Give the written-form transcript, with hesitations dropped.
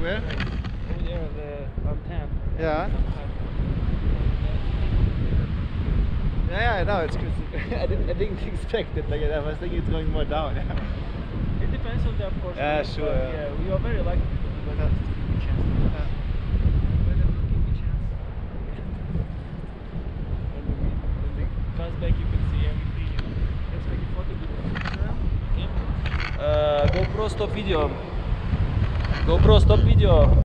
where? Over there, on 10. Yeah. Yeah, I know. It's crazy. I didn't expect it. Like I was thinking it's going more down. It depends on the, of course. Yeah, race, sure. but yeah, we are very lucky to give a chance. Weather will give me a chance. And the pass back, you can see everything. Let's make a photo with the GoPro stop video. GoPro stop video.